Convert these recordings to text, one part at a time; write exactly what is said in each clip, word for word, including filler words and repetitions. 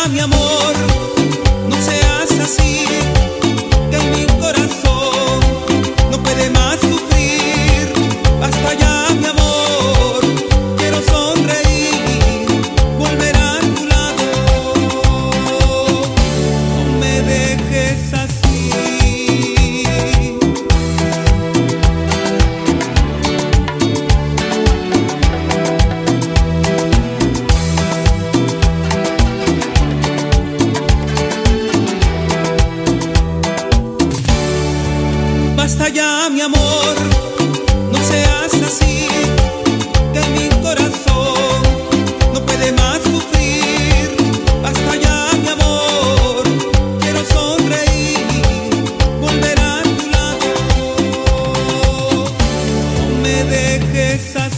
mi amor, no seas así, que en mi corazón no puede más sufrir. Basta ya mi amor, quiero sonreír, volver a tu lado, no me dejes así. Basta ya mi amor, no seas así, que mi corazón no puede más sufrir. Basta ya mi amor, quiero sonreír, volver a tu lado, no me dejes así.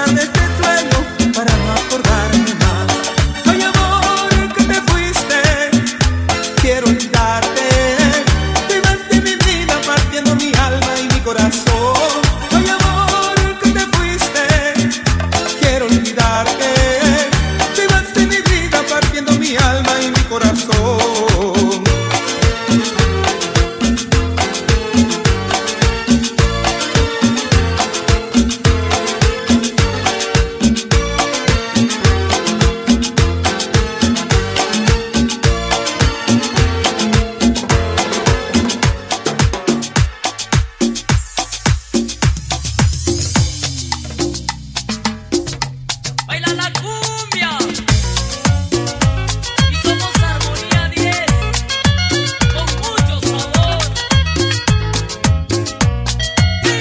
de este sueño para no acordarme más. Ay, amor, que te fuiste, quiero olvidarte. Te vas de mi vida partiendo mi alma y mi corazón. Ay, amor, que te fuiste, quiero olvidarte. Te vas de mi vida partiendo mi alma y mi corazón. Baila la cumbia y somos Armonía diez con mucho sabor. Sí.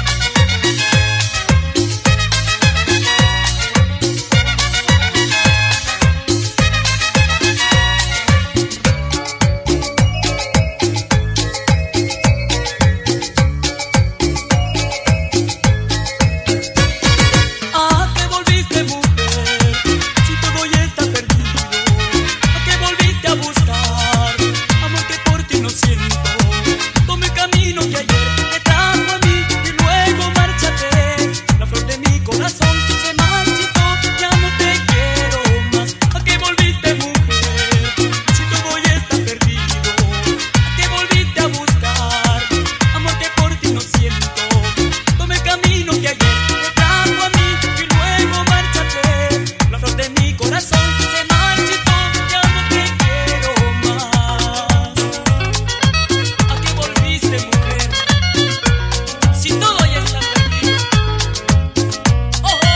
¿A qué volviste, mujer? Si todo ya está perdido. ¿A qué volviste a buscar? Amor que por ti no siento. Toma el camino que ayer te trajo a mí y luego márchate. La flor de mi corazón se marchitó, ya no te quiero más. ¿A qué volviste, mujer? Si todo ya está perdido. ¿A qué volviste a buscar? Amor que por ti no siento. Toma el camino que ayer te trajo a mí y luego márchate. La flor de mi corazón se marchitó, ya no te quiero más. ¿A qué volviste, mujer? Si todo ya está perdido. Oh, oh.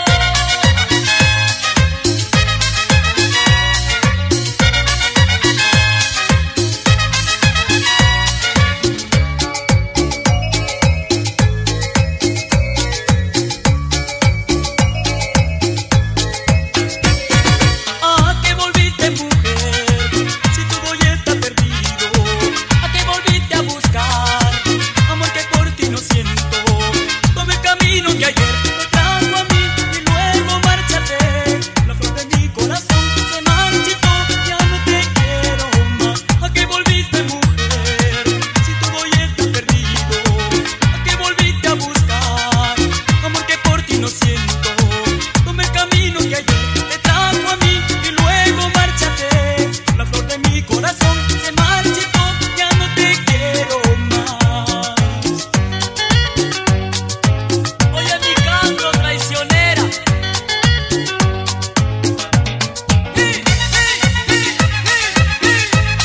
¿A qué volviste, mujer? Si todo ya está perdido. ¿A qué volviste a buscar? Amor que por ti no siento. Toma el camino que ayer te trajo a mí y luego márchate. La flor de mi corazón se marchitó, ya no te quiero más. ¿A qué volviste, mujer? Si todo ya está perdido. ¿A qué volviste a buscar? Amor que por ti no siento. Toma el camino que ayer te trajo a mí y luego márchate. La flor de mi corazón se marchitó, ya no te quiero más. Oye mi canto traicionera. Sí, sí, sí, sí,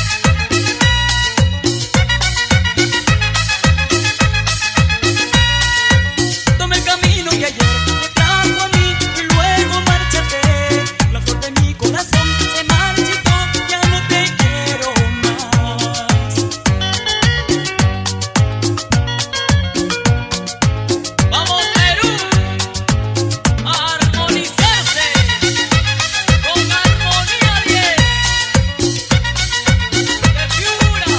sí. Toma el camino que ayer te trajo a mí y luego márchate. La flor de mi corazón se marchitó, ya no te quiero más. Vamos Perú a armonizarse con Armonía diez de Piura.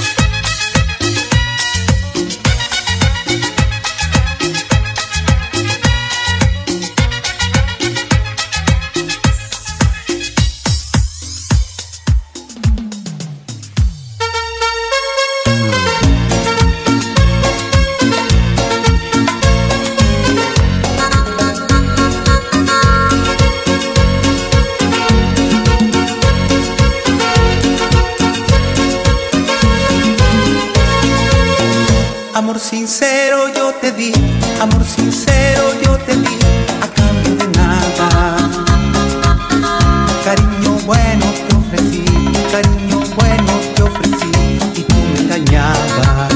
Amor sincero yo te di, amor sincero yo te di, a cambio de nada. Cariño bueno te ofrecí, cariño bueno te ofrecí y tú me engañabas.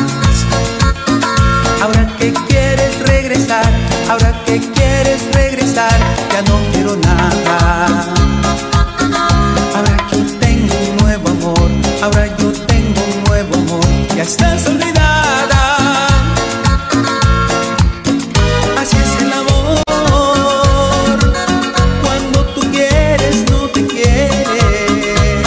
Ahora que quieres regresar, ahora que quieres regresar, ya no quiero nada. Ahora que yo tengo un nuevo amor, ahora yo tengo un nuevo amor, ya estás olvidada. Así es el amor, cuando tú quieres no te quiere.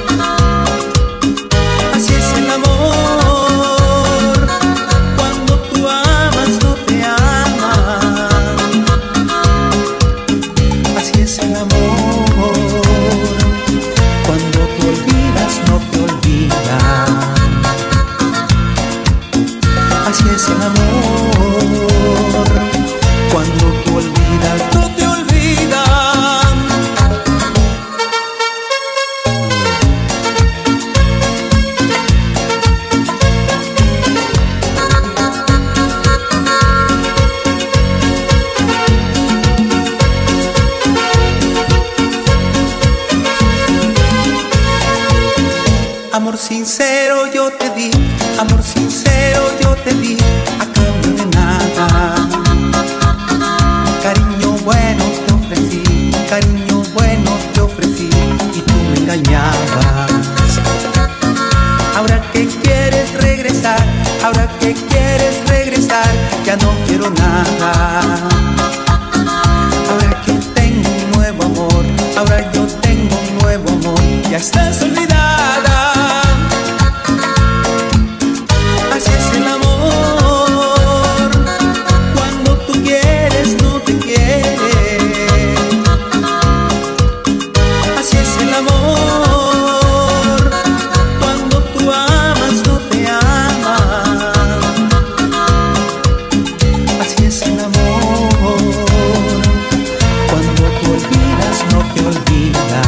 Así es el amor, cuando tú amas no te ama. olvidas, no te olvidan. Amor sincero yo te di, amor sincero yo te di, a cambio de nada. Cariño bueno te ofrecí, cariño bueno te ofrecí, y tú me engañabas. Ahora que quieres regresar, ahora que quieres regresar, ya no quiero nada. Ahora que tengo un nuevo amor, ahora yo tengo un nuevo amor, ya estás olvidada. Así es el amor, cuando tú quieres no te quiere. Así es el amor, cuando tú amas no te ama. Así es el amor, cuando tú olvidas no te olvida.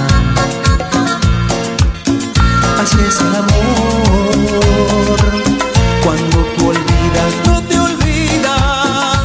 Así es el amor, cuando tú olvidas no te olvidan.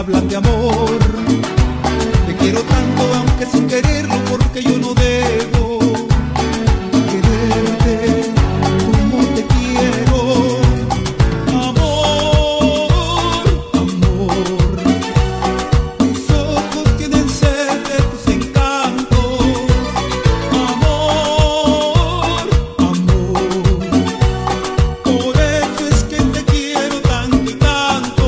hablan de amor. Te quiero tanto aunque sin quererlo, porque yo no debo quererte como te quiero. Amor, amor, mis ojos tienen sed de tus encantos. Amor, amor, por eso es que te quiero tanto y tanto.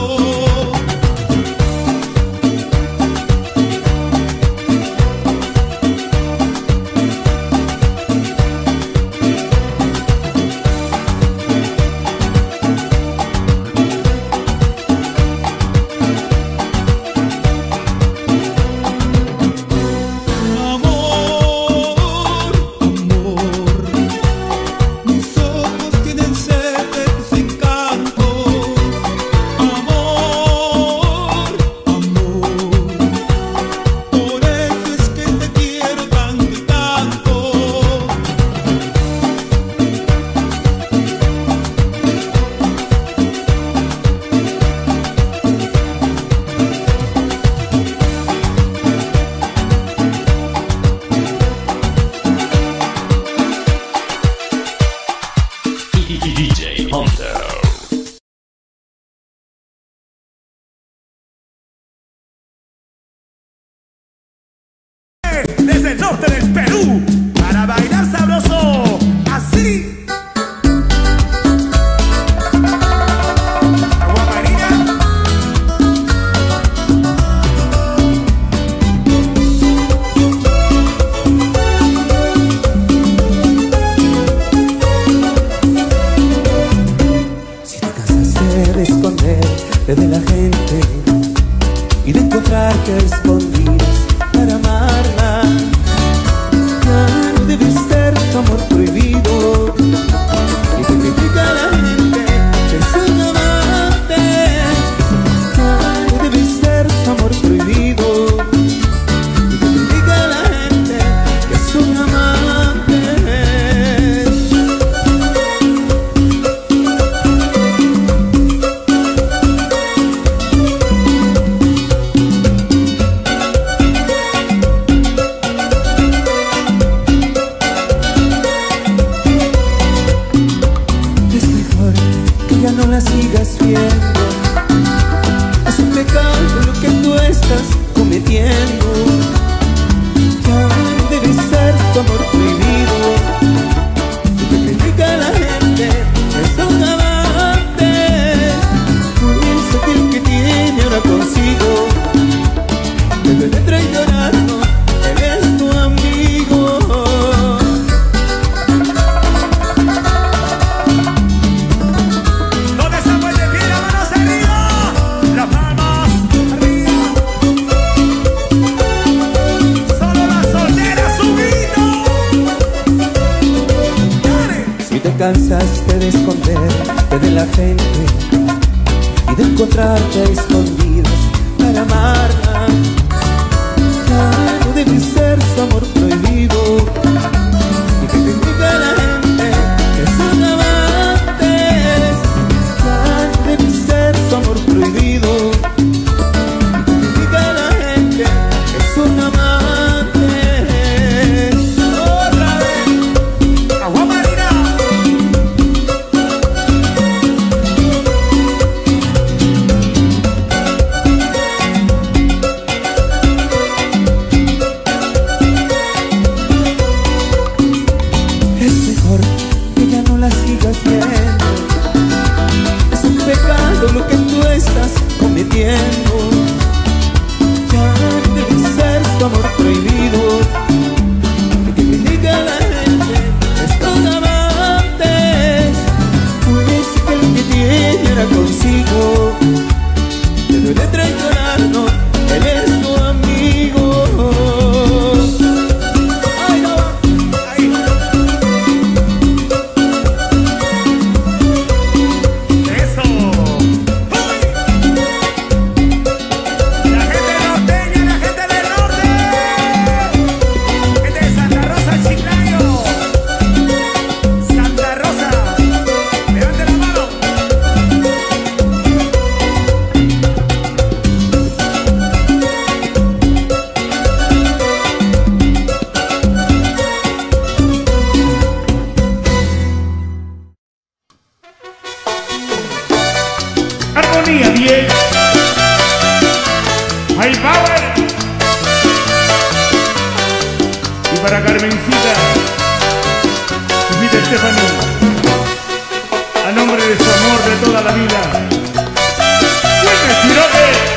Amor, amor, mis ojos tienen sed de tus encantos. Amor, amor, por eso es que te quiero tanto y tanto. D J Hunter. Desde el norte del Perú, para bailar sabroso, así. Agua Marina. Si te cansaste de esconderte de la gente y de encontrarte a escondidas para amarla, ya no debe ser tu amor prohibido. Y te critica la gente que son amantes, ya no debe ser tu amor prohibido. Y te critica la gente que son amantes. Es mejor que ya no la sigas viendo. Es un pecado lo que tú estás cometiendo. Ya no debe ser tu amor prohibido. Y te critica la gente que son amantes. Pues aquel que tiene ahora consigo debe de traicionarlo. Él es tu amigo. ¿Dónde estamos de pie? Las manos arriba. Las manos arriba. Solo las solteras subido. Dale. Si te cansaste de esconderte de la gente y de encontrarte a escondidas para amarla, ya no debe ser su amor prohibido. Y que te diga la gente que son amantes, ya no debe ser su amor prohibido. Y que te diga la gente que son amantes. Otra vez. Agua Marina. diez. High Power. Y para Carmencita, invita Stephanie, a nombre de su amor de toda la vida. ¡Fuerte, Chiroque!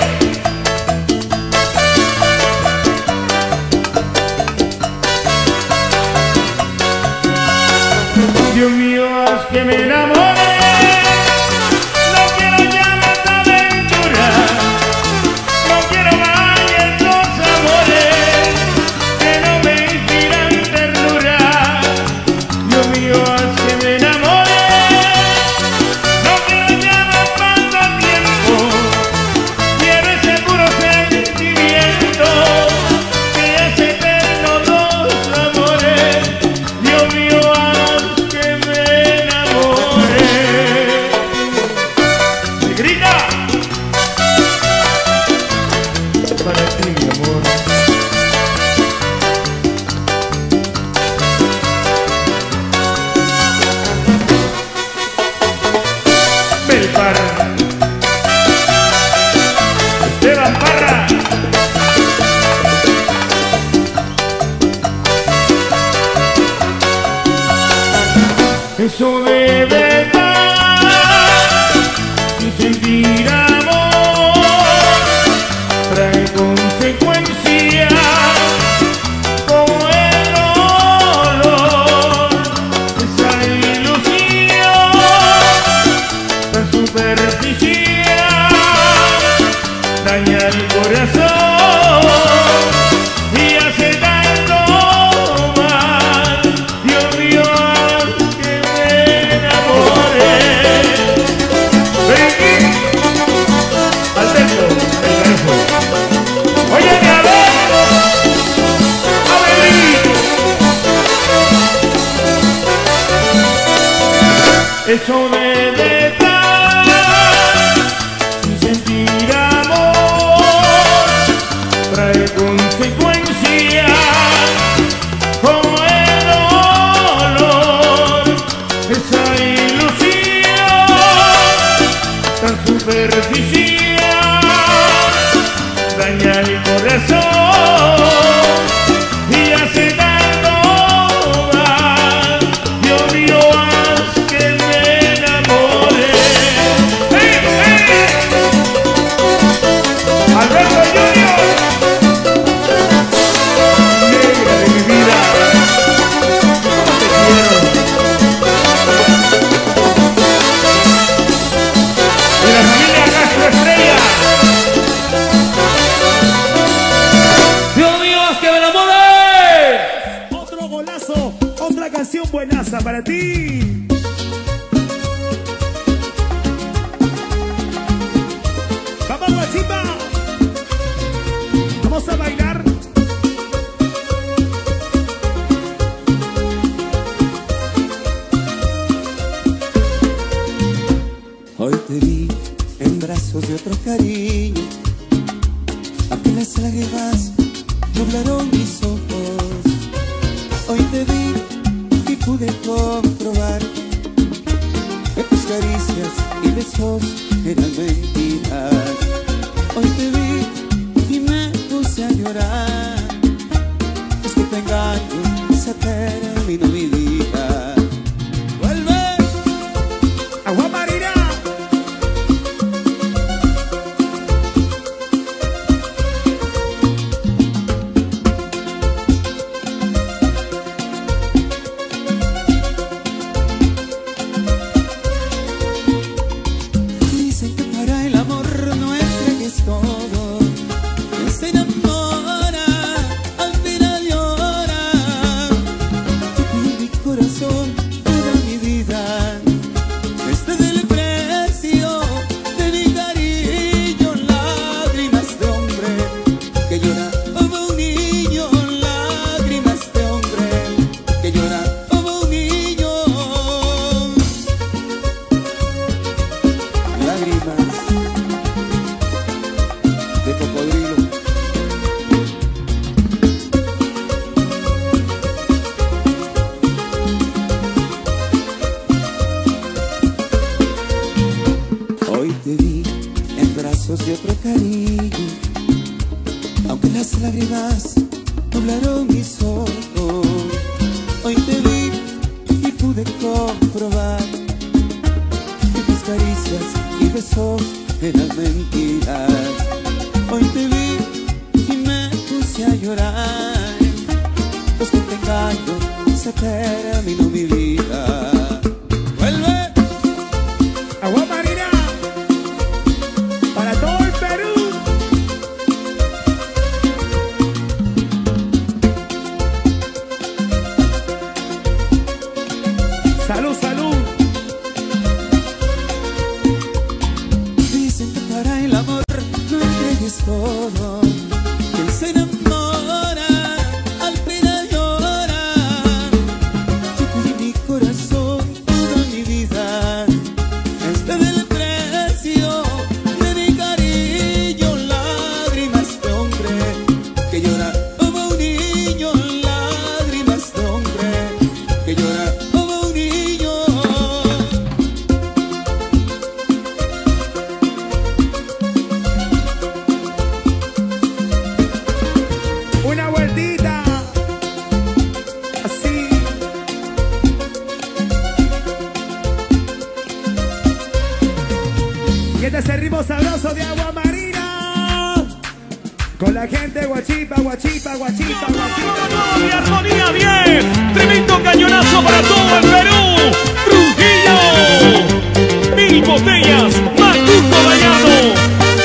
Dios mío, haz que me enamore. No quiero ya más aventura. No quiero más los amores que no me inspiran ternura. Dios mío, haz que me enamore. No quiero ya más pasatiempo. Quiero ese puro sentimiento que hace eterno los amores. Dios mío, para ti, mi amor. Bel Parra, Esteban Parra. Eso de verdad, sin sentir amor, trae consecuencias como el dolor. Esa ilusión tan superficial daña el corazón y hace tanto mal. Dios mío, haz que me enamore. Ven, Alberto, el carajo. Óyeme a ver, Abelito. Eso de detrás, sin sentir amor, trae consecuencias como el dolor. Esa ilusión tan superficial daña el corazón y hace tanto mal. Dios mío, haz que me enamore. ¡Hey, hey! Alberto Junior, negra de mi vida, ¿cómo te quiero? De la familia Castro Estrella. Otro golazo, otra canción buenaza para ti. Vamos, guachimba. Vamos a bailar. Hoy te vi en brazos de otro cariño, apenas lágrimas nublaron mis ojos. Hoy te vi y pude comprobar que tus caricias y besos eran mentiras. Hoy te vi y me puse a llorar. Es que te engaño, se terminó mi vida. ¡Vuelve! Agua Marina. Dicen que para el amor no entregues todo. besos y otro cariño. Aunque las lágrimas nublaron mis ojos, hoy te vi y pude comprobar que tus caricias y besos eran mentiras. Hoy te vi y me puse a llorar, pues que te engaño se terminó mi vida. Vuelve Agua Marina para todo el Perú. Salud, salud. Dicen que para el amor no entregues todo, que él se enamora, al final llora. Yo te di mi corazón, toda mi vida, este del precio de mi cariño. Lágrimas de hombre que llora como un niño, lágrimas de hombre que llora como un niño. Una vueltita. Así. Y este es el ritmo sabroso de Agua Marina. Con la gente guachipa, guachipa, guachipa, guachipa. Mi armonía diez, tremendo cañonazo para todo el Perú. Trujillo, mil botellas, Macuco Dañado.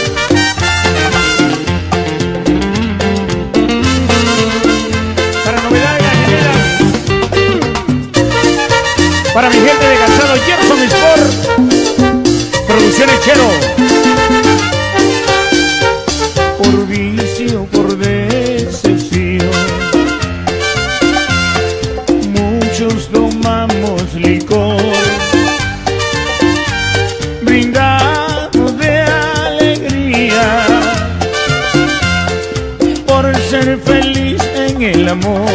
Para novedades gallineras, para mi gente de Calzado Gerson Sport, Producciones Chero. Por vicio, por decepción, muchos tomamos licor, brindamos de alegría por ser feliz en el amor.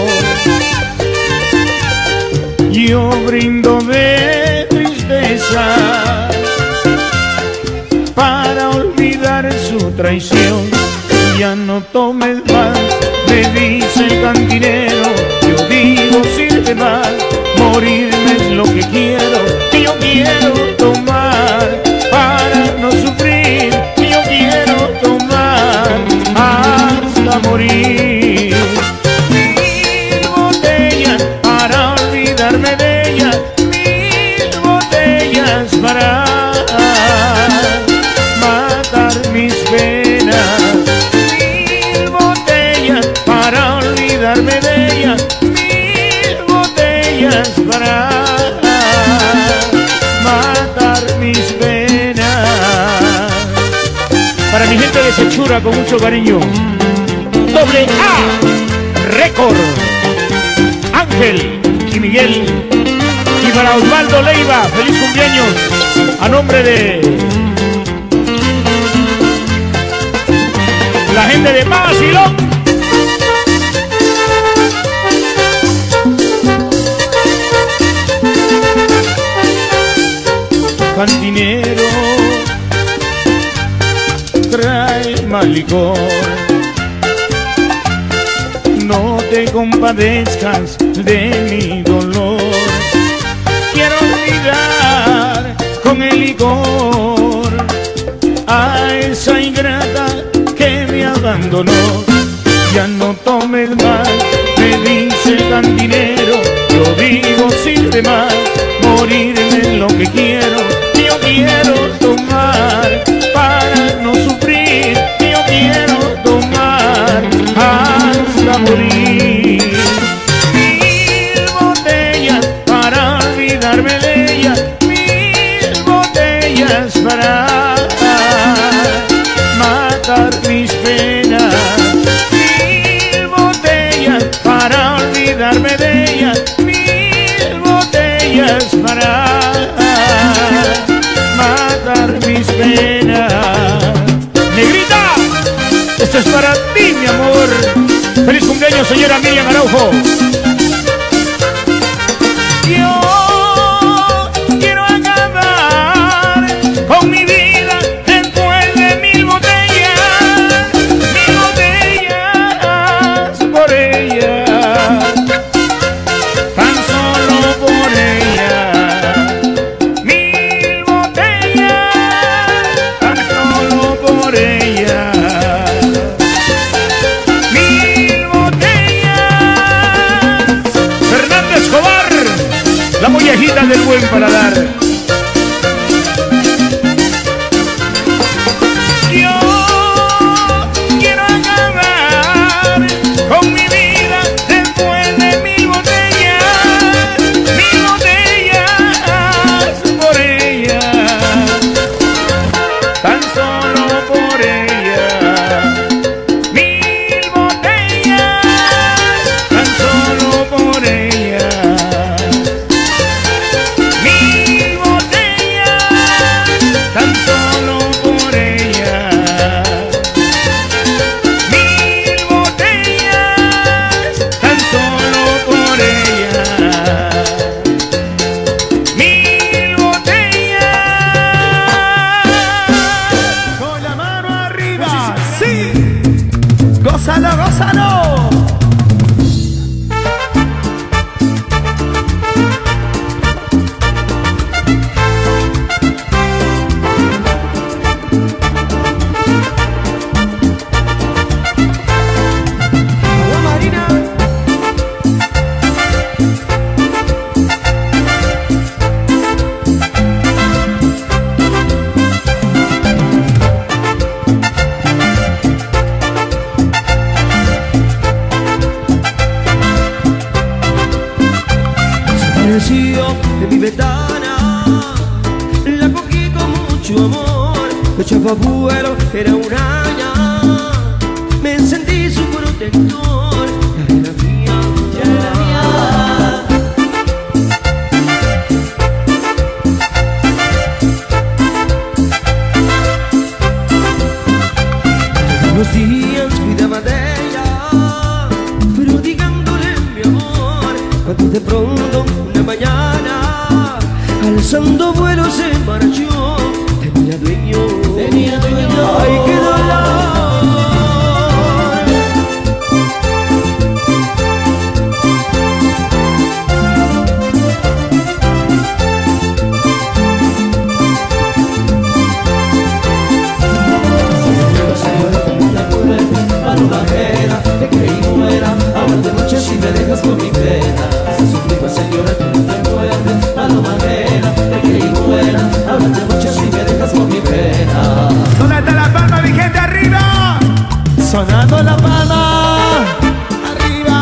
Yo brindo de tristeza para olvidar su traición. Ya no tomes más, me dice el cantinero. Yo digo sirve más, morirme es lo que quiero. Que yo quiero tomar para no sufrir. Que yo quiero tomar hasta morir. Mil botellas para olvidarme de ella, mil botellas para matar mis penas. Para olvidarme de ella, mil botellas para matar mis penas. Para mi gente de Sechura, con mucho cariño, Doble A Record, Ángel y Miguel. Y para Osvaldo Leiva, feliz cumpleaños a nombre de la gente de Basilón. Cantinero, trae más licor, no te compadezcas de mi dolor. Quiero olvidar con el licor a esa ingrata que me abandonó. Ya no tomes más, me dice el cantinero. Yo digo sirve más, morirme es lo que quiero. Yo quiero tomar para no sufrir. Yo quiero tomar hasta morir. Mil botellas para olvidarme de ella, mil botellas para matar mis penas. Mil botellas para olvidarme de ella, mil botellas para matar mis penas. Negrita, esto es para ti, mi amor. Feliz cumpleaños, señora Miriam Araujo. Yo quiero acabar con mi vida después de mil botellas. por ella. Mil botellas. Fernando Escobar, la mollejita del buen paladar. Yo quiero acabar con mi vida después de mil botellas, mil botellas por ella, tan solo por ella. Mil botellas, tan solo por ella. Mil botellas, tan solo por ella. Mil botellas, tan solo por ella. Mil botellas. Con la mano arriba, sí. Gózalo, gózalo. Agua Marina. Apareció de mi ventana, la cogí con mucho amor, me echaba vuelo, era una araña, me sentí su protector, ya era mía, ya era mía. Todos los días cuidaba de ella, prodigándole mi amor, cuando de pronto una mañana, alzando vuelo se marchó, tenía dueño, tenía dueño, ay qué dolor. Palomajera, te creí muera, ahora de noche si me dejas con mi pena. Se suplico, señora, que no te mueres. Palomajera, te creí muera, ahora de noche si me dejas con mi pena. ¿Dónde está la palma, mi gente arriba? Sonando la palma, arriba.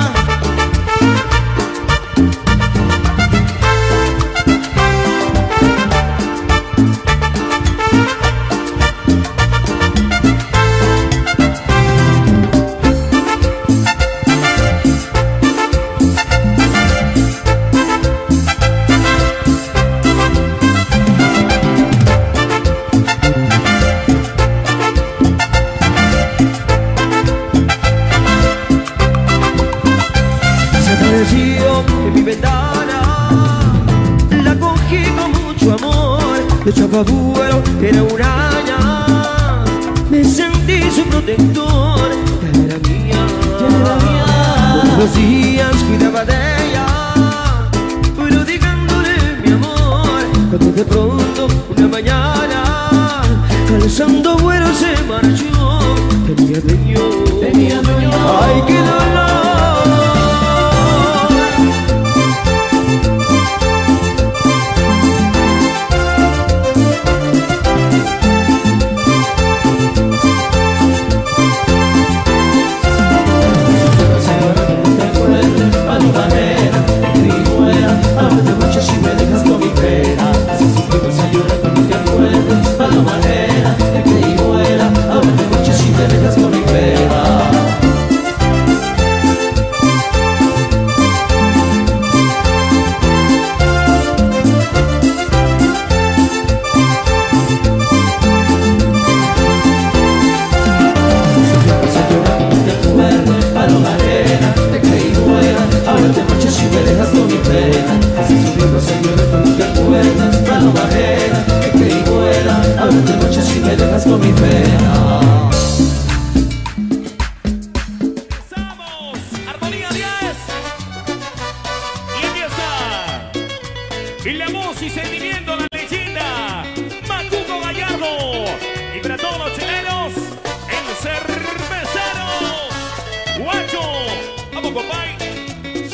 En mi ventana, la cogí con mucho amor, le echaba vuelo, era una araña, me sentí su protector, ya era mía, ya era mía. Todos los días cuidaba de ella, prodigándole mi amor, cuando de pronto una mañana, alzando vuelo se marchó, tenía dueño, tenía dueño, ay qué dolor. Palomajera, te creí muera, ahora de noche si me dejas con mi pena.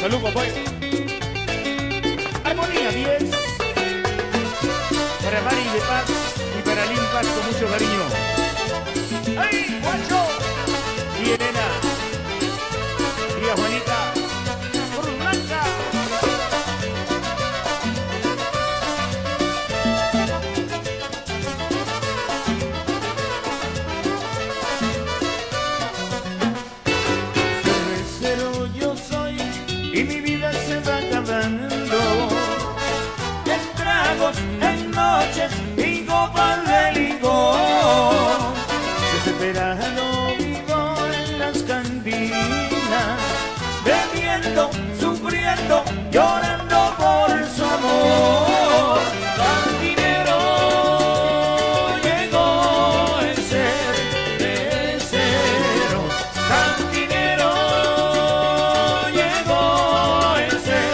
Salud, papá. Armonía diez. Para Mari de Paz y para Lin Paz con mucho cariño. ¡Ay, guacho! Y Elena. Y a Juanita. Por Blanca. Cervecero yo soy y mi vida se va acabando. En tragos, en noches y copas de licor. Desesperado vivo en las cantinas, bebiendo, sufriendo, llorando por su amor. Cantinero llegó el cervecero. Cantinero llegó el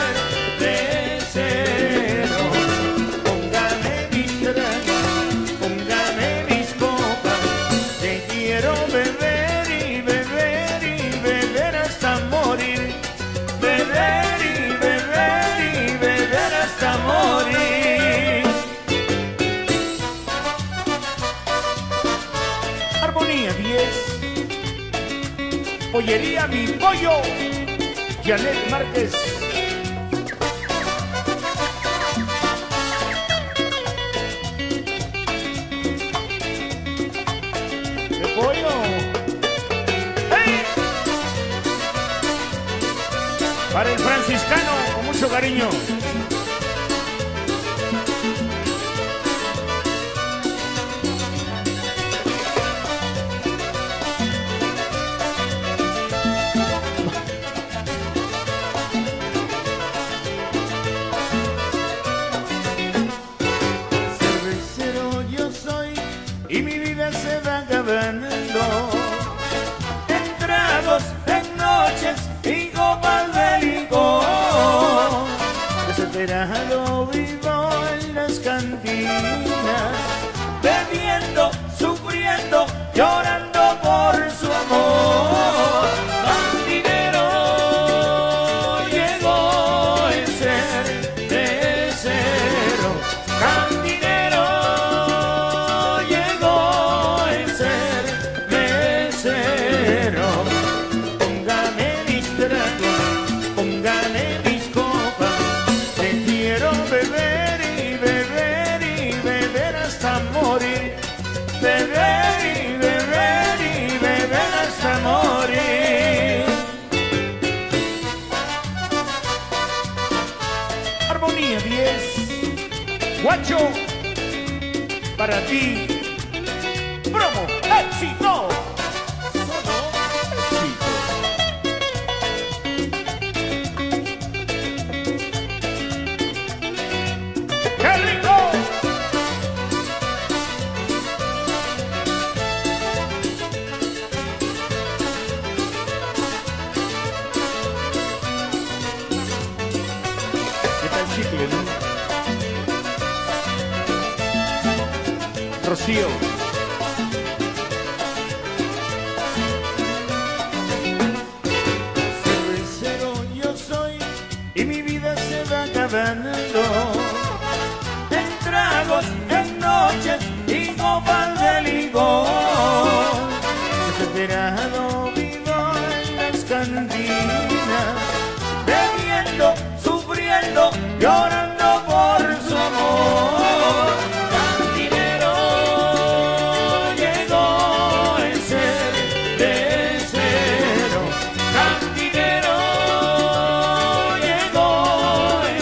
cervecero. Póngame mis tragos, póngame mis copas, que quiero beber y beber y beber hasta morir. Beber y beber y beber hasta morir. Armonía diez. Pollería Mi Pollo. Janet Márquez. De pollo. ¡Hey! Para el franciscano, con mucho cariño. Cervecero yo soy y mi vida se va acabando. En tragos, en noches y copas de licor. Desesperado vivo en las cantinas, bebiendo, sufriendo, llorando por su amor. Cantinero llegó el cervecero. Cantinero llegó el cervecero. Póngame mis tragos, póngame mis copas, que quiero beber y beber y beber hasta morir. Beber y beber y beber hasta morir. Armonía diez. Guacho, para ti. Promo, éxito. Solo éxito. ¡Qué rico! ¿Qué tal chicle, no? Rocío. Cervecero yo soy y mi vida se va acabando. En tragos, en noches y copas de licor. Desesperado vivo en las cantinas, bebiendo, sufriendo, llorando por su amor. Cantinero llegó el cervecero. Cantinero llegó el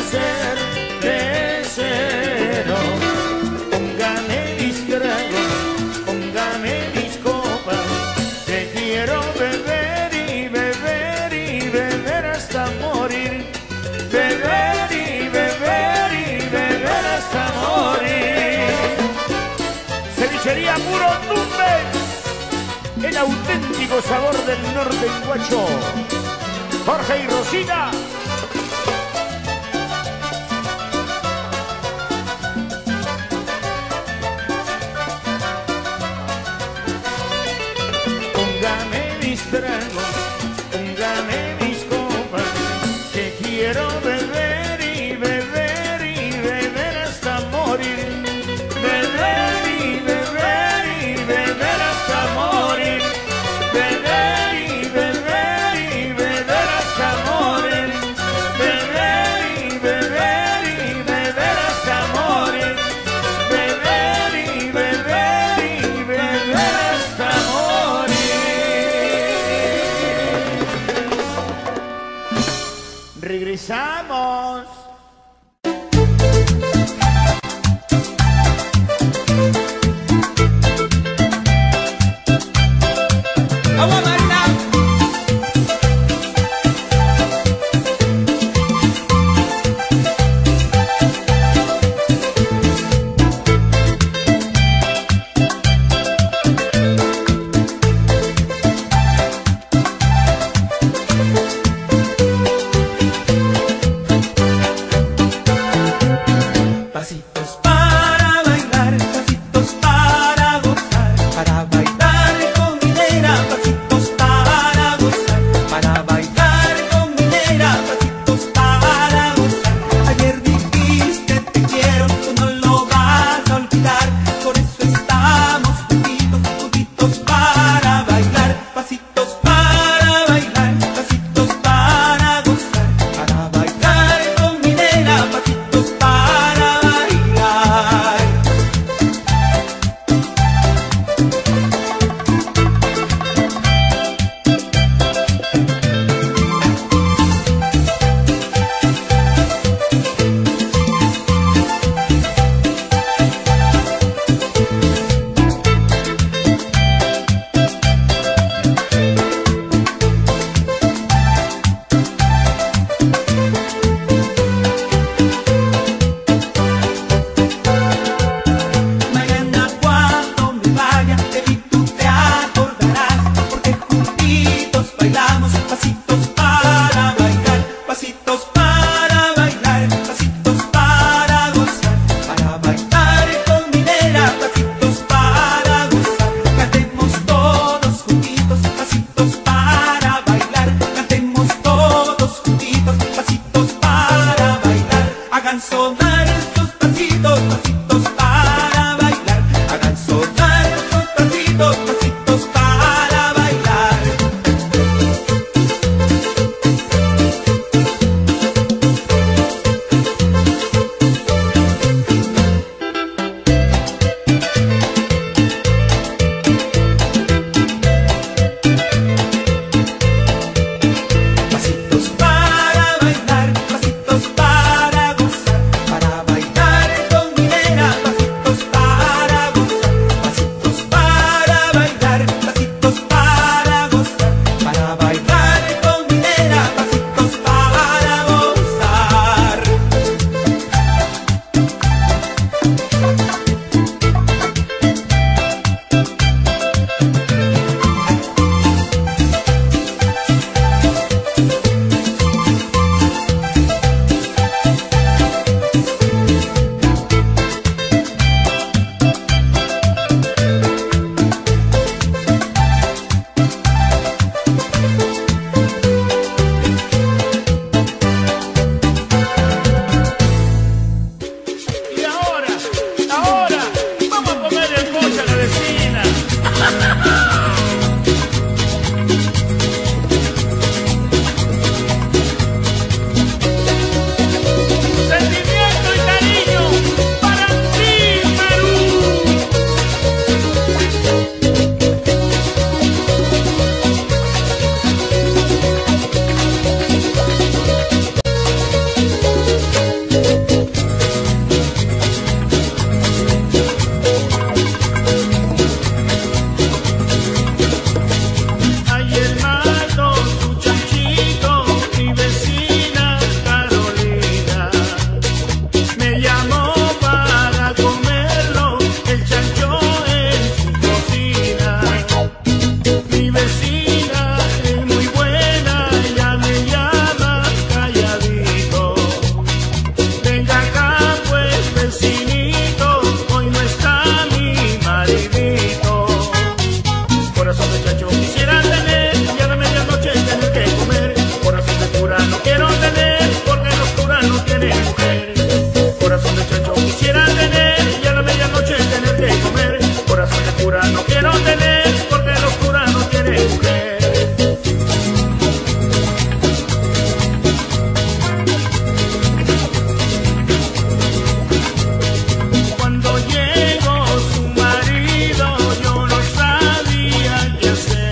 cervecero. Póngame mis tragos, póngame mis copas, que quiero beber y beber y beber hasta morir. Beber y beber y beber hasta morir. Cevichería Puro Tumbes, el auténtico sabor del norte en Guacho. Jorge y Rosina. Póngame mis tragos, póngame mis copas, que quiero regresamos. Vamos a bailar. Pasitos para bailar, pasitos para gozar, para bailar con minera, pasitos para gozar, para bailar con minera, pasitos para gozar. Ayer dijiste te quiero, tú no lo vas a olvidar, por eso estamos juntitos, juntitos para bailar, pasitos para bailar, pasitos para gozar, para bailar con minera, pasitos para bailar. Mañana cuando me vaya de mí tú te acordarás, porque juntitos bailamos, pasitos para bailar, pasitos para bailar, pasitos para gozar, para bailar con minera, pasitos para gozar. Cantemos todos juntitos, pasitos para bailar, cantemos todos juntitos, pasitos para bailar. Hagan sonar esos pasitos, pasitos para bailar, hagan sonar esos pasitos, pasitos para bailar. Pasitos para bailar, pasitos para gozar, para bailar con minera, pasitos para gozar, pasitos para bailar, pasitos para gozar, para bailar con minera, pasitos para gozar. Y ahora, ahora, vamos a comer el pollo a la vecina. Sentimiento y cariño para ti, Perú. Ay, el mato, su chanchito, mi vecina Carolina, me llamó para comerlo, el chancho en su cocina. Mi vecina es muy buena, ella me llama calladito. Venga acá pues vecinito, hoy no está mi maridito. Corazón de chancho quisiera tener, y a la medianoche tener que comer. Corazón de cura no quiero tener, porque los curas no tienen mujer. Corazón de chancho quisiera tener, y a la medianoche tener que comer. Corazón de cura no quiero tener, porque los curas no tienen mujer. Cuando llegó su marido, yo no sabía qué hacer.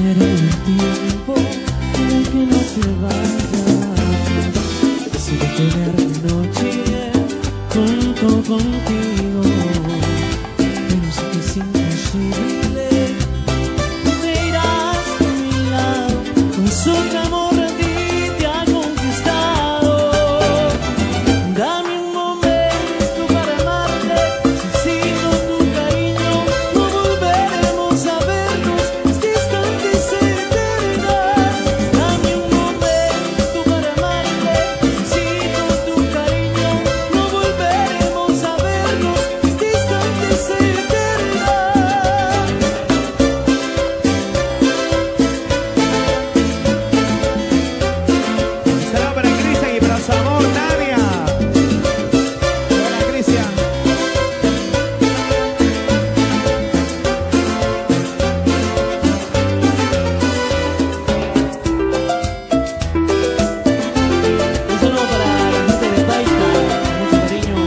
detener el tiempo para que no te vayas. Quise detener mi noche junto contigo, pero sé que es imposible. Tú te irás de mi lado, pues otro amor a ti te ha conquistado. Dame un momento para amarte, necesito tu cariño, no volveremos a vernos, es distante esa eternidad. Dame un momento para amarte, necesito tu cariño, no volveremos a vernos, es distante esa eternidad. Saludos para Cristian y para su amor, Nadia. Hola, Cristian. Un saludo para la gente de Paita, mucho cariño.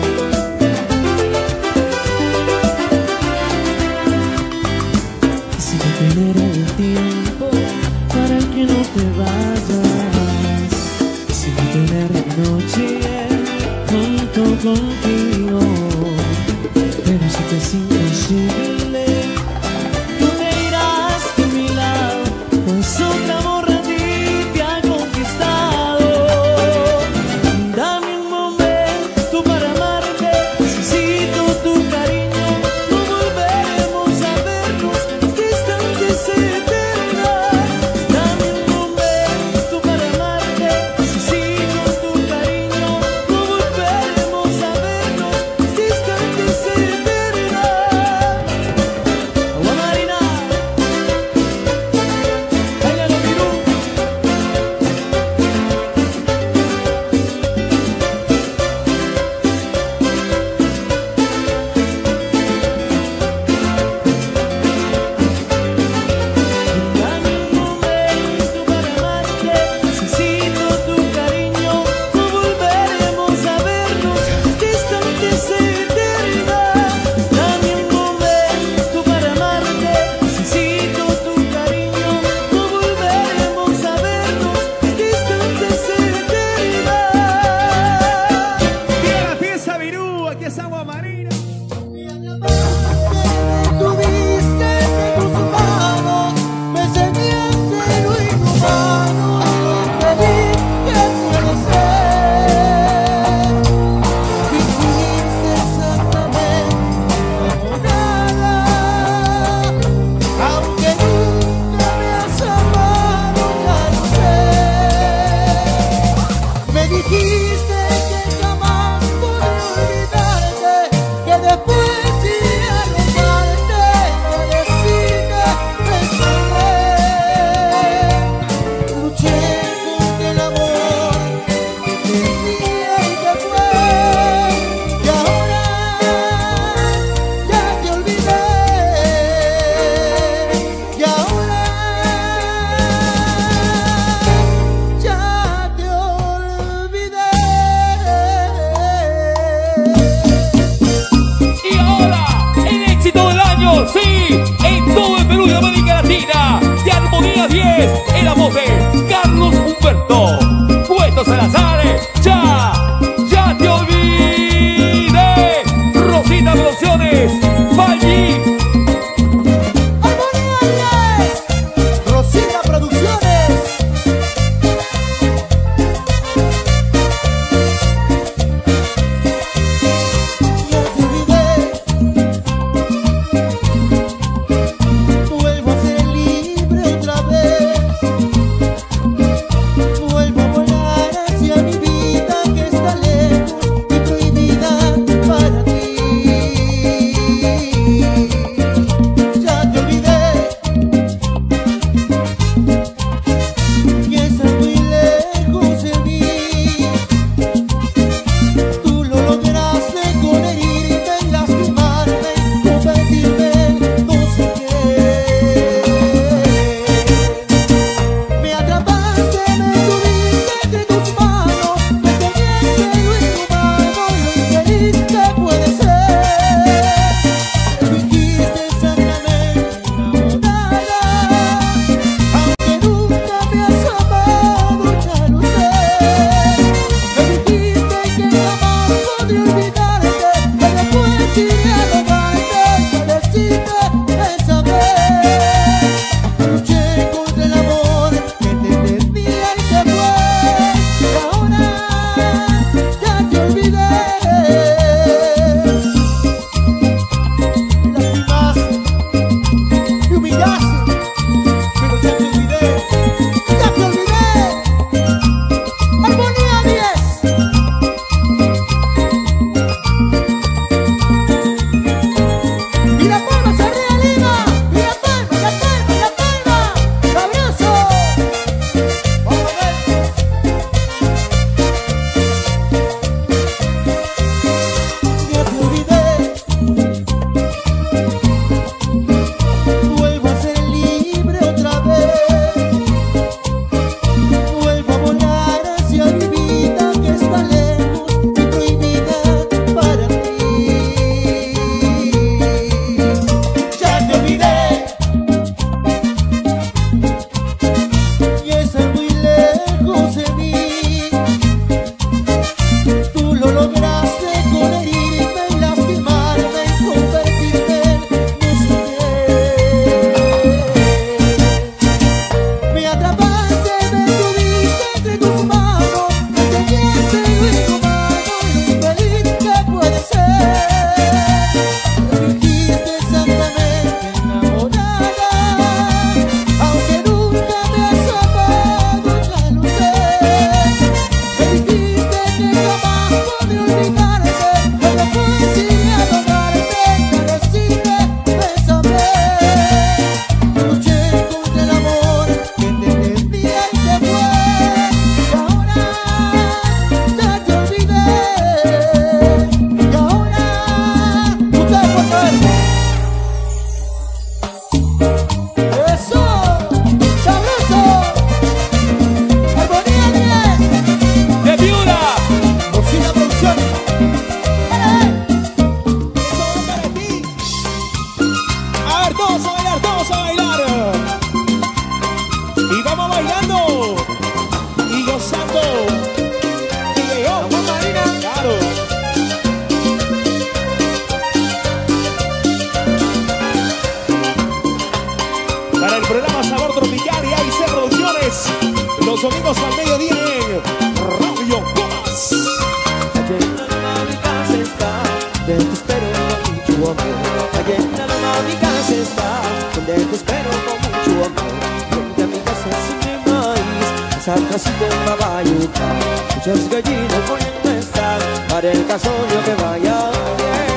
Quise detener el tiempo para que no te vayas. Quise detener mi noche junto contigo, pero sé que es imposible. Tú te irás de mi lado, pues otro amor a ti te ha conquistado. Dame un momento para amarte, necesito tu cariño, no volveremos a vernos, es distante esa eternidad. Dame un momento para amarte, necesito tu cariño, no volveremos a vernos, sabor tropical y A B C Producciones. Los domingos al mediodía en Radio Comas. Allá en la loma mi casa está, donde te espero con mucho amor. Allá en la loma mi casa está, donde te espero con mucho amor. Frente a mi casa siempre maíz, esa casita en Babayuca, muchas gallinas poniendo estar, para el casorio que vaya bien.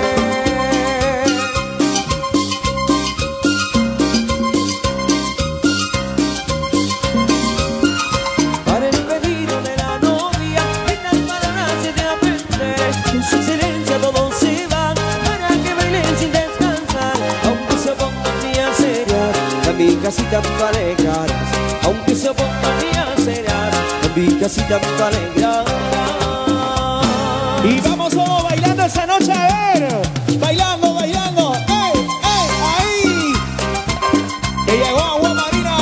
Para el pedido de la novia, en las palabras se te aprende, en su excelencia todos se van, para que bailen sin descansar, aunque se pongan días serias, a mi casita me alegrarás, aunque se pongan días serias, a mi casita me alegrarás. Y vamos todos bailando esa noche, a ver. Bailando, bailando. ¡Ey, ey, ahí! Que llegó Agua Marina.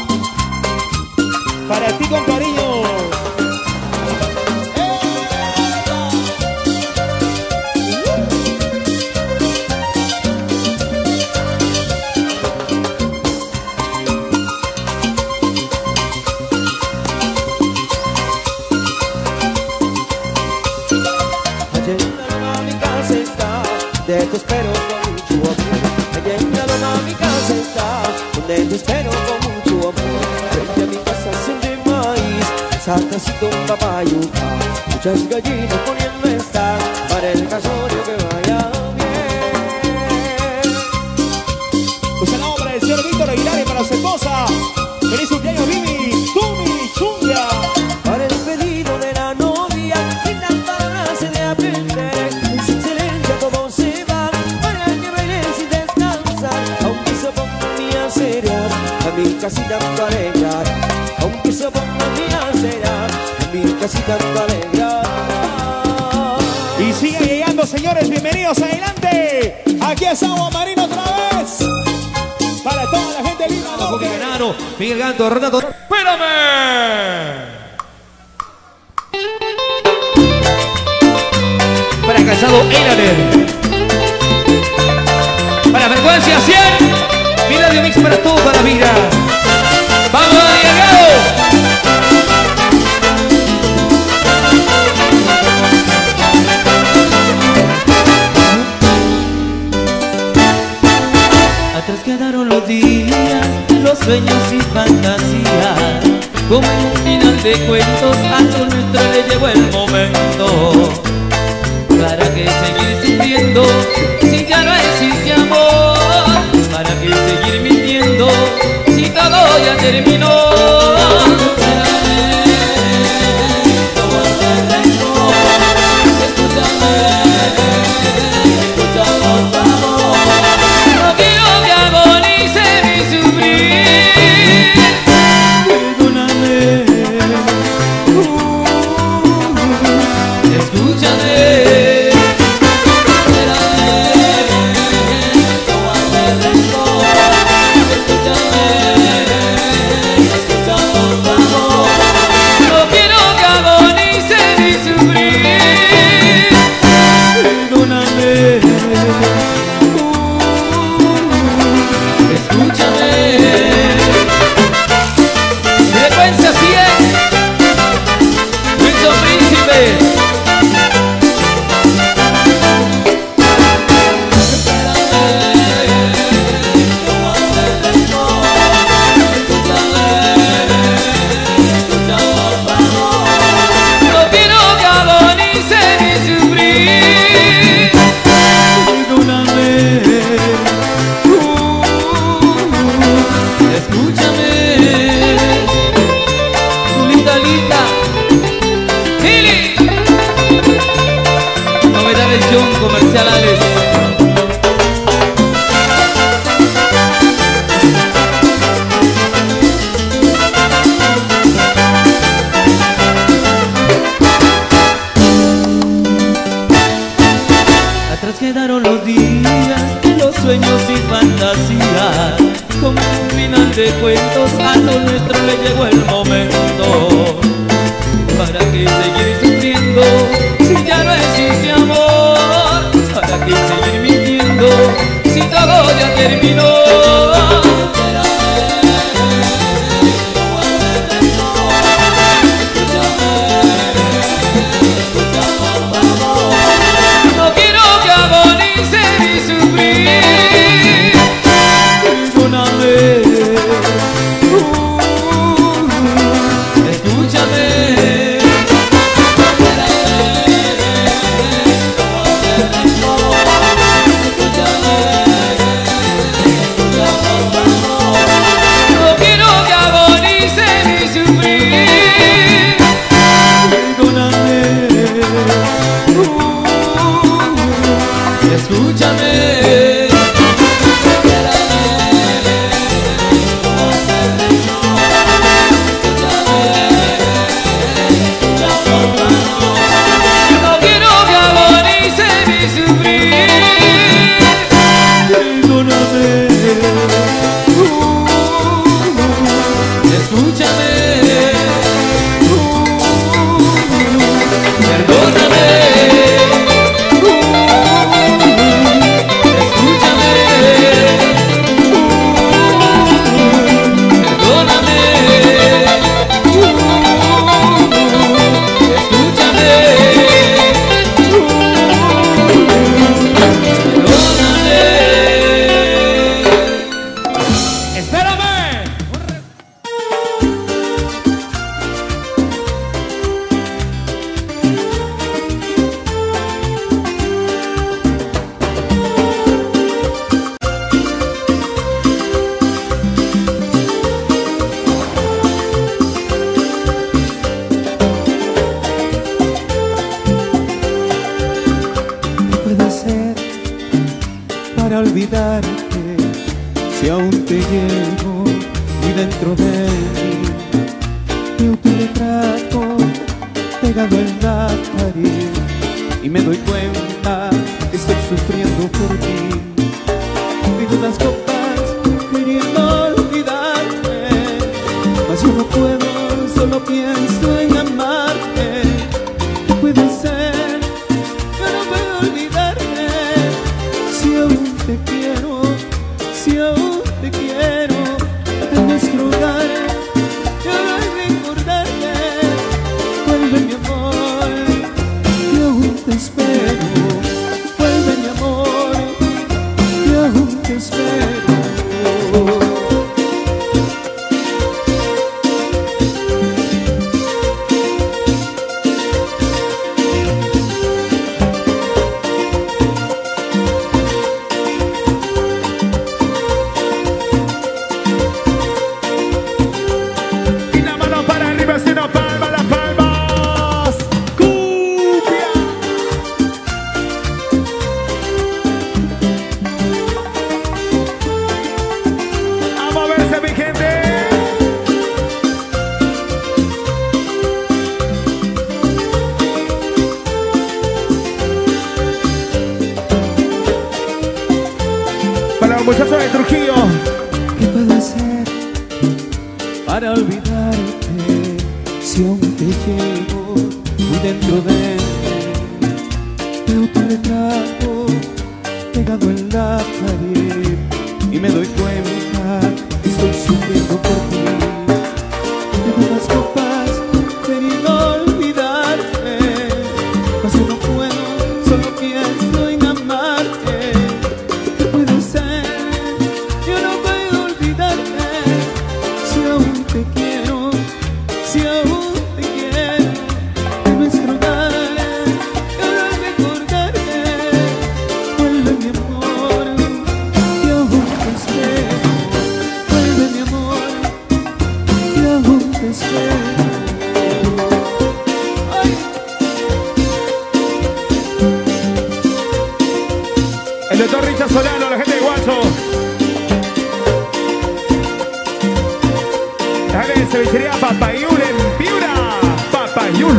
Para ti con cariño. Allá en la loma mi casa está, donde te espero con mucho amor. Allá en la loma mi casa está, donde te espero con mucho amor. Frente a mi casa siempre maíz, esa casita un papayuca, muchas gallinas poniendo estar, para el casorio que vaya bien. Pues el nombre del señor Víctor Aguilar y para su esposa. Feliz cumpleaños, Vivi. Tumi, Chunga. Para el pedido de la novia, en las palabras se le aprende, en su excelencia todos se van, para que bailen sin descansar, aunque se pongan días serias, a mi casita me alegrar, aunque se pongan días serias, a mi casita me alegrar. Y sigue llegando, señores. Bienvenidos adelante. Aquí es Agua Marina otra vez. Para toda la gente linda. Porque Venano, Miguel Ganto, Renato. ¡Espérame! Para Calzado Eilaner. Para Frecuencia cien. Mi Radio Mix para toda la vida. ¡Vamos, Diego! Atrás quedaron los días, los sueños y fantasías, como en un final de cuentos, a lo nuestro le llegó el momento. ¿Para qué seguir sufriendo si ya no existe amor? ¿Para qué seguir mintiendo si todo ya terminó? de cuentos, a lo nuestro le llegó el momento. ¿Para qué seguir sufriendo si ya no existe amor? ¿Para qué seguir mintiendo si todo ya terminó? olvidarte si aún te llevo muy dentro de mí. Veo tu retrato pegado en la pared y me doy cuenta que estoy sufriendo por ti. Tengo unas copas queriendo olvidarte, mas yo no puedo, solo pienso en amarte. ¿Qué puede ser? Yo no puedo olvidarte si aún te quiero, si aún te quiero. En nuestro hogar yo no he de recordarte. Vuelve mi amor, yo aún te espero. Vuelve mi amor, yo aún te espero. Muchachos de Trujillo. ¿Qué puedo hacer para olvidarte si aún te llevo muy dentro de mí? Veo tu retrato pegado en la pared y me doy cuenta que estoy sufriendo por ti. Tengo las copas queriendo olvidarte, mas yo no puedo, solo pienso en amarte. ¿Qué puede ser? Te quiero, si aún te quiero. En nuestro hogar yo no he de recordarte. Vuelve mi amor, yo aún te espero. Vuelve mi amor, yo aún te espero. Ay. El doctor Richard Solano, la gente de Guacho. Cevichería Papayul en Piura. Papayul.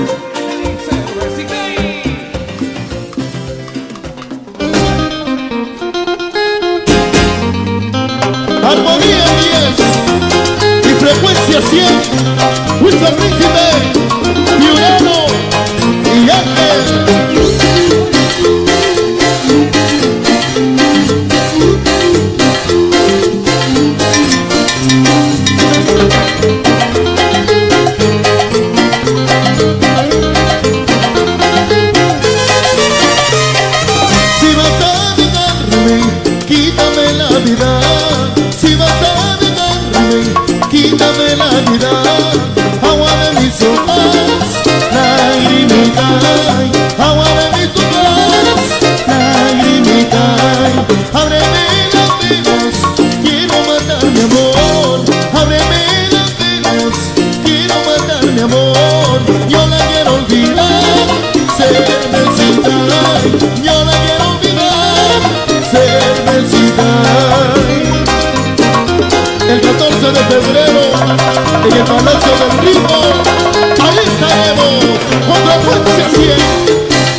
Armonía diez y frecuencia cien. Wilson Príncipe, Piurano y Ángel. Quítame la vida, agua de mis ojos, lagrimita, agua de mis ojos, lagrimita, ábreme las venas, quiero matar mi amor, ábreme las venas, quiero matar mi amor, yo la quiero olvidar, cervecita, yo la quiero olvidar, cervecita. El catorce de febrero, en el Palacio del Ritmo, ahí estaremos, con la fuerza cien.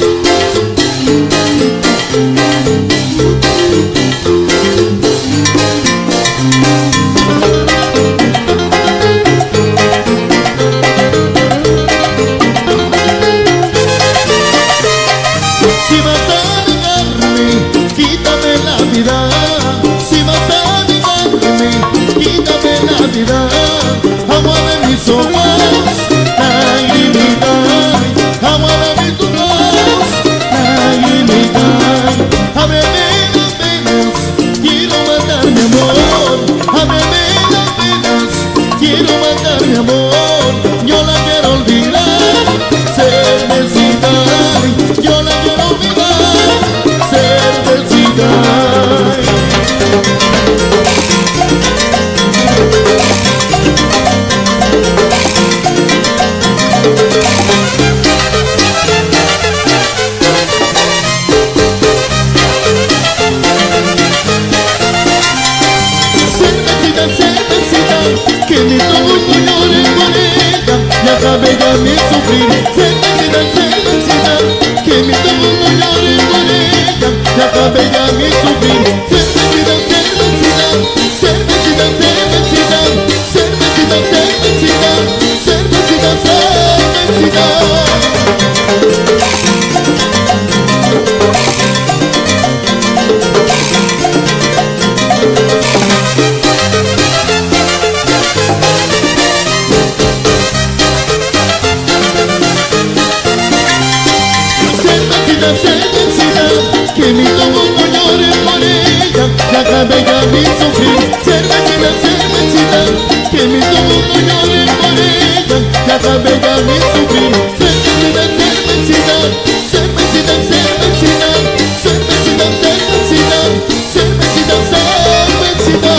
Si vas a negarme, quítame la vida. Si vas a negarme, quítame la vida. Agua de mis ojos, lagrimita, agua de mis ojos, lagrimita, ábreme las venas, quiero matar mi amor, ábreme las venas, quiero matar mi amor, yo la quiero olvidar, cervecita, yo la quiero olvidar, cervecita. acabe ya mi sufrir. Ser vencida, ser vencida, que mi todo no llore por ella, que acabe ya mi sufrir. Ser vencida, ser vencida, ser vencida, ser vencida, ser vencida, ser vencida, ser vencida, ser vencida. Ser vencida, que mi lobo no llore por ella, que acabe ya mi sufrir. Ser vencida, ser vencida, que mi lobo no llore por ella, que acabe ya mi sufrir. Ser vencida, ser vencida, ser vencida, ser vencida, ser vencida, ser vencida, ser vencida, ser vencida.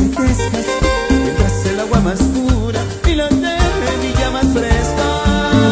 Tendrás el agua más pura y la de mi llama más fresca.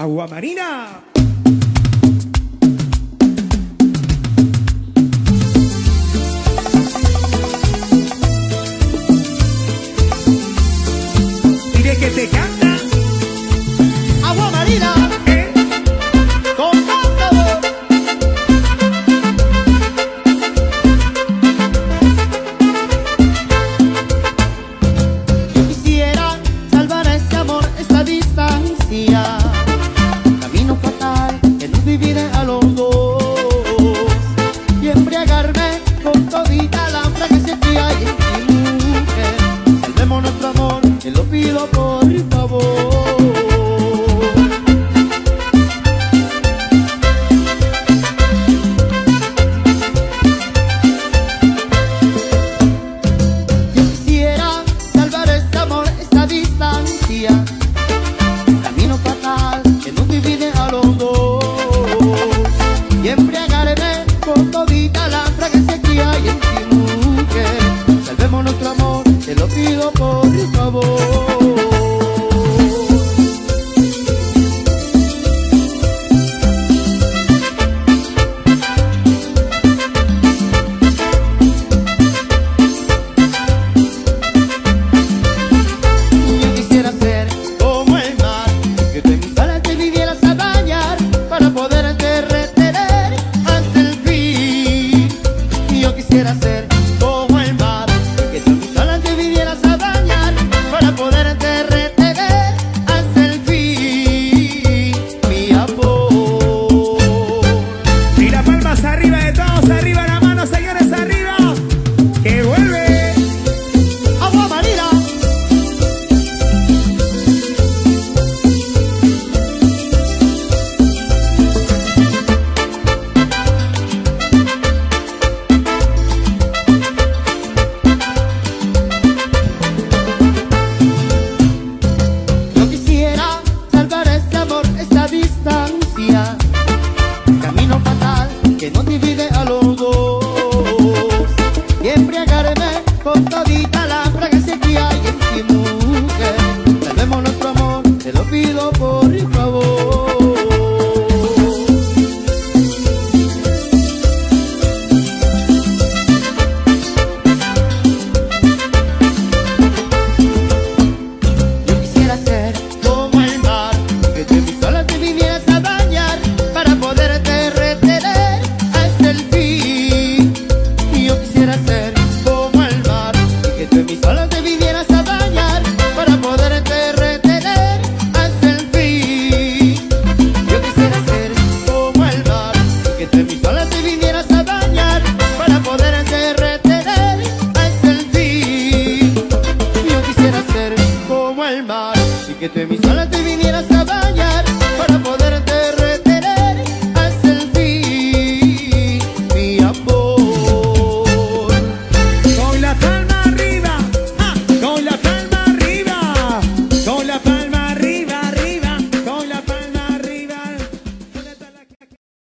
Agua Marina. Mire que te canta Agua Marina. ¿Eh? Con más sabor. Yo quisiera salvar a este amor, esta distancia, camino fatal que nos divide a los dos, y embriagarme con todita la hambre que se cría y en ti, mujer. Salvemos nuestro amor, te lo pido por favor. Yo quisiera salvar este amor, esta distancia, camino fatal que nos divide a los dos, y embriagarme con todita la hambre que se cría y en ti, mujer. Salvemos nuestro amor, te lo pido por favor. Yo quisiera ser como el mar, que tú en mis alas te vinieras a bañar para poderte retener hasta el fin. Yo quisiera ser como el mar, que tú en mis alas te vinieras a bañar para poderte retener hasta el fin, mi amor. y las palmas arriba de todos, arriba la mano, señores, arriba. Que vuelve. Agua Marina. Yo quisiera salvar este amor, esta distancia, camino fatal que nos divide a los dos, y embriagarme con todita la hambre que se cría y en ti, mujer. Salvemos nuestro amor, te lo pido por favor. Yo quisiera ser como el mar, que tú en mis olas te vinieras a bañar para poderte retener hasta el fin. Y yo quisiera ser como el mar, que tú en mis olas te vinieras a bañar para poderte retener hasta el fin. Yo quisiera ser como el mar, que tú en mis